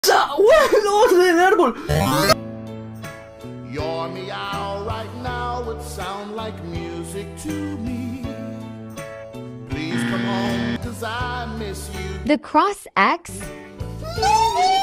¡Vamos en el árbol! Your meow right now would sound like music to me. Please come home, 'cause I miss you. TheCross X?